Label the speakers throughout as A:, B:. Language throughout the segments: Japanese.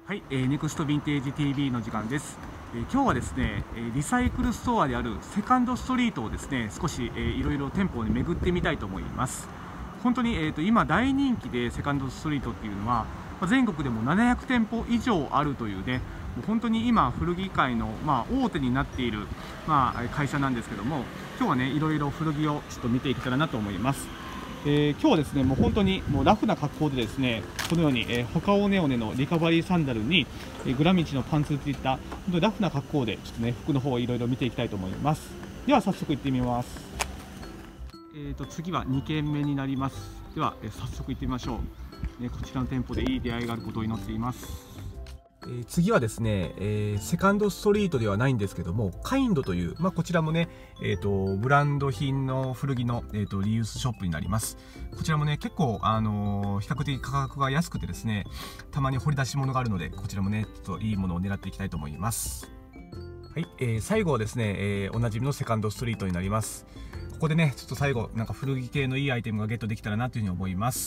A: はい、ネクストヴィンテージ TV の時間です。今日はですね、リサイクルストアであるセカンドストリートをですね、少し、いろいろ店舗に巡ってみたいと思います。本当に、今大人気でセカンドストリートっていうのは、全国でも700店舗以上あるというね、もう本当に今古着界の、大手になっている、会社なんですけども、今日はね、いろいろ古着をちょっと見ていけたらなと思います。今日はですね、もう本当にもうラフな格好でですね、このように、ホカオネオネのリカバリーサンダルに、グラミチのパンツといった本当にラフな格好でちょっとね、服の方をいろいろ見ていきたいと思います。では早速行ってみます。次は2軒目になります。では、早速行ってみましょう。こちらの店舗でいい出会いがあることを祈っています。次はですね、セカンドストリートではないんですけども、カインドという、こちらもね、ブランド品の古着の、リユースショップになります。こちらもね、結構、比較的価格が安くてですね、たまに掘り出し物があるので、こちらもね、ちょっといいものを狙っていきたいと思います。はい、最後はですね、おなじみのセカンドストリートになります。ここでね、ちょっと最後、なんか古着系のいいアイテムがゲットできたらなというふうに思います。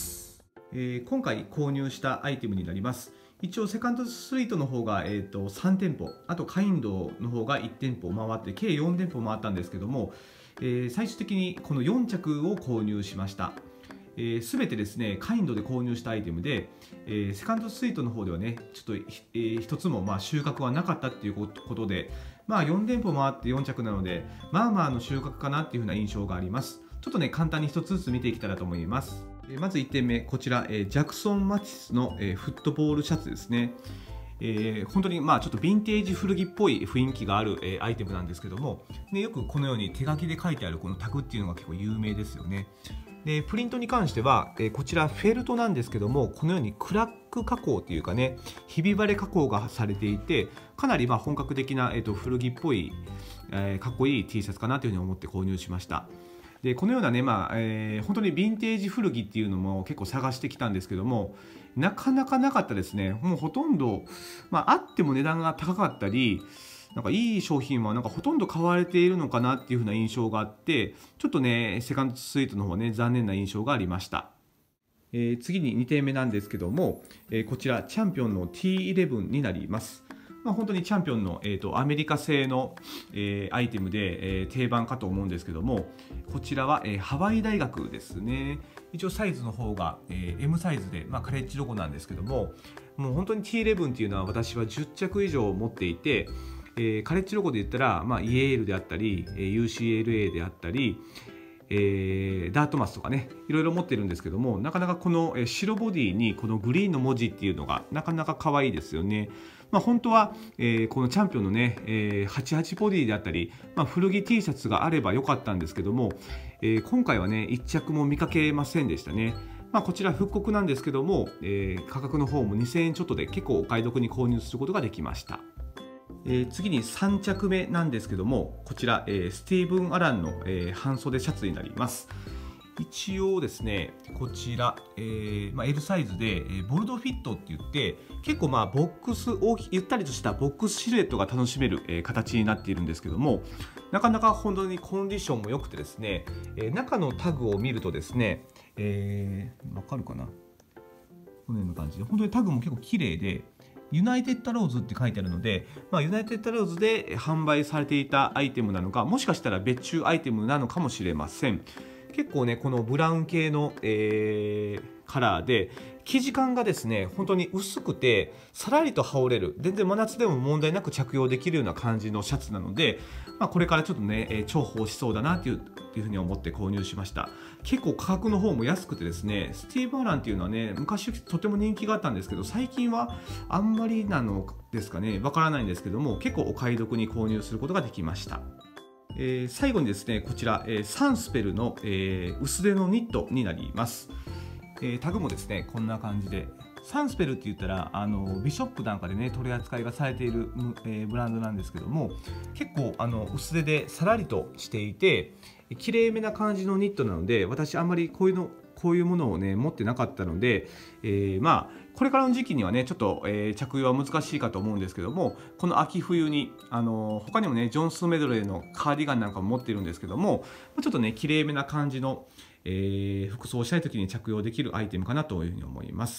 A: 今回購入したアイテムになります。一応セカンドストリートの方が、3店舗、あとカインドの方が1店舗回って計4店舗回ったんですけども、最終的にこの4着を購入しました。全てですねカインドで購入したアイテムで、セカンドストリートの方ではねちょっと、一つも収穫はなかったっていうことで、4店舗回って4着なのでの収穫かなっていう風な印象があります。ちょっとね簡単に一つずつ見ていけたらと思います。まず1点目、こちら、ジャクソン・マティスの、フットボールシャツですね。本当にちょっとヴィンテージ古着っぽい雰囲気がある、アイテムなんですけども、よくこのように手書きで書いてあるこのタグっていうのが結構有名ですよね。でプリントに関しては、こちらフェルトなんですけども、このようにクラック加工というかね、ひび割れ加工がされていて、かなり本格的な、古着っぽい、かっこいい T シャツかなというふうに思って購入しました。でこのようなね、本当にヴィンテージ古着っていうのも結構探してきたんですけども、なかなかなかったですね。もうほとんど、あっても値段が高かったり、なんかいい商品はなんかほとんど買われているのかなっていう風な印象があって、ちょっとねセカンドスイートの方はね残念な印象がありました。次に2点目なんですけども、こちらチャンピオンの T11 になります。本当にチャンピオンの、アメリカ製の、アイテムで、定番かと思うんですけども、こちらは、ハワイ大学ですね。一応サイズの方が、M サイズで、カレッジロゴなんですけども、もう本当に T11 っていうのは私は10着以上持っていて、カレッジロゴで言ったら、イエールであったり、UCLA であったり、ダートマスとかねいろいろ持ってるんですけども、なかなかこの白ボディにこのグリーンの文字っていうのがなかなか可愛いですよね。本当は、このチャンピオンのね、88ボディであったり、古着 T シャツがあればよかったんですけども、今回はね1着も見かけませんでしたね。こちら復刻なんですけども、価格の方も2000円ちょっとで結構お買い得に購入することができました。次に3着目なんですけども、こちら、スティーブン・アランの、半袖シャツになります。一応ですねこちら、L サイズで、ボルドフィットって言って結構ボックスゆったりとしたボックスシルエットが楽しめる、形になっているんですけども、なかなか本当にコンディションも良くてですね、中のタグを見るとですね、わかるかな、このような感じで本当にタグも結構綺麗で、ユナイテッドローズって書いてあるので、ユナイテッドローズで販売されていたアイテムなのか、もしかしたら別注アイテムなのかもしれません。結構ねこのブラウン系の、カラーで生地感がですね本当に薄くてさらりと羽織れる、全然真夏でも問題なく着用できるような感じのシャツなので、これからちょっとね、重宝しそうだなというふうに思って購入しました。結構価格の方も安くてですね、スティーブ・アランっていうのはね昔とても人気があったんですけど、最近はあんまりなのですかね、わからないんですけども、結構お買い得に購入することができました。最後にですねこちら、サンスペルの、薄手のニットになります。タグもですねこんな感じで、サンスペルって言ったらビショップなんかでね取り扱いがされている、ブランドなんですけども、結構薄手でさらりとしていて綺麗めな感じのニットなので、私あんまりこういうものをね持ってなかったので、これからの時期にはねちょっと、着用は難しいかと思うんですけども、この秋冬に他にもねジョンスメドレーのカーディガンなんかも持っているんですけども、ちょっとね綺麗めな感じの、服装をしたい時に着用できるアイテムかなというふうに思います。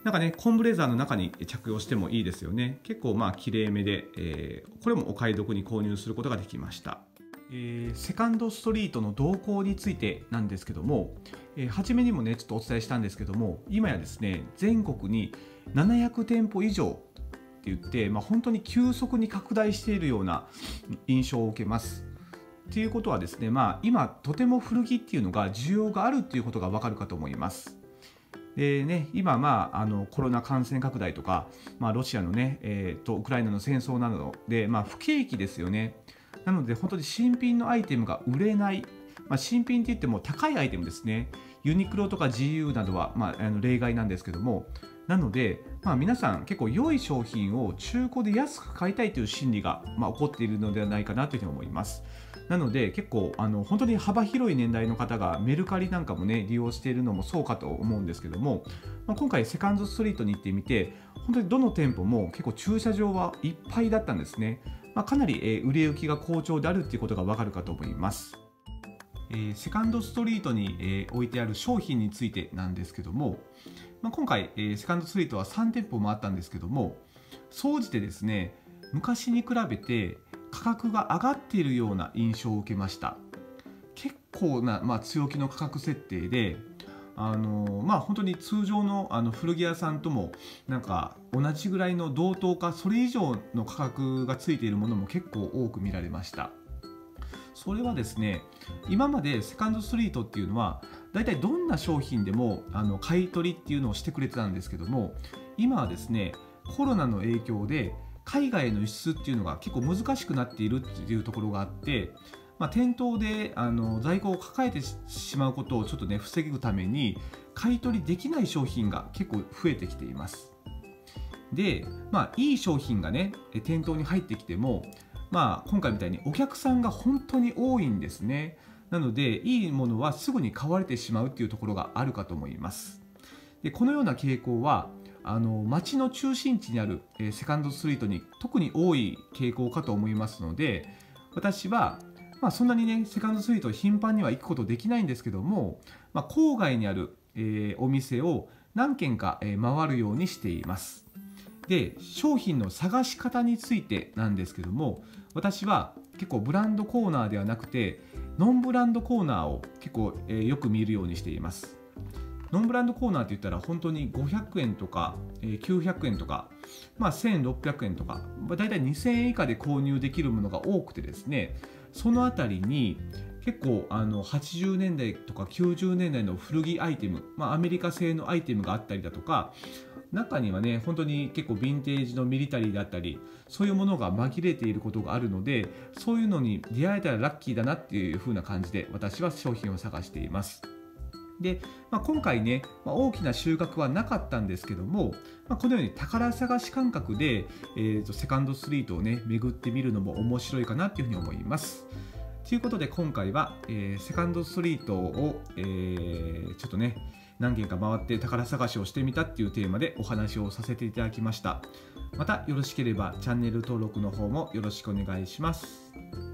A: なんかね、コンブレザーの中に着用してもいいですよね。結構綺麗めで、これもお買い得に購入することができました。セカンドストリートの動向についてなんですけども、初めにもねちょっとお伝えしたんですけども、今やですね全国に700店舗以上って言って、本当に急速に拡大しているような印象を受けます。ということはですね、今とても古着っていうのが需要があるっていうことが分かるかと思います。でね、今、コロナ感染拡大とか、ロシアのね、ウクライナの戦争などで、不景気ですよね。なので本当に新品のアイテムが売れない、新品って言っても高いアイテムですね。ユニクロとか GU などは、例外なんですけども、なので、皆さん結構良い商品を中古で安く買いたいという心理が、起こっているのではないかなというふうに思います。なので結構本当に幅広い年代の方がメルカリなんかもね利用しているのもそうかと思うんですけども、今回セカンドストリートに行ってみて、本当にどの店舗も結構駐車場はいっぱいだったんですね。かなり売れ行きが好調であるということが分かるかと思います。セカンドストリートに置いてある商品についてなんですけども、今回セカンドストリートは3店舗もあったんですけども、総じてですね昔に比べて価格が上がっているような印象を受けました。結構な、強気の価格設定で、本当に通常の古着屋さんともなんか同じぐらいの同等かそれ以上の価格がついているものも結構多く見られました。それはですね、今までセカンドストリートっていうのはだいたいどんな商品でも買い取りっていうのをしてくれてたんですけども、今はですねコロナの影響で海外への輸出っていうのが結構難しくなっているっていうところがあって、店頭で在庫を抱えてしまうことをちょっとね防ぐために買い取りできない商品が結構増えてきています。で、いい商品がね店頭に入ってきても、今回みたいにお客さんが本当に多いんですね。なのでいいものはすぐに買われてしまうっていうところがあるかと思います。でこのような傾向は街の中心地にあるセカンドストリートに特に多い傾向かと思いますので、私はそんなにねセカンドストリート頻繁には行くことできないんですけども、郊外にあるお店を何軒か回るようにしています。で商品の探し方についてなんですけども、私は結構ブランドコーナーではなくてノンブランドコーナーを結構よく見るようにしています。ノンブランドコーナーって言ったら本当に500円とか900円とか、1600円とか、だいたい2000円以下で購入できるものが多くてですね、そのあたりに結構80年代とか90年代の古着アイテム、アメリカ製のアイテムがあったりだとか、中にはね本当に結構ヴィンテージのミリタリーだったりそういうものが紛れていることがあるので、そういうのに出会えたらラッキーだなっていう風な感じで私は商品を探しています。で、今回ね、大きな収穫はなかったんですけども、このように宝探し感覚で、セカンドストリートをね巡ってみるのも面白いかなというふうに思います。ということで今回は、セカンドストリートを、ちょっとね何軒か回って宝探しをしてみたっていうテーマでお話をさせていただきました。またよろしければチャンネル登録の方もよろしくお願いします。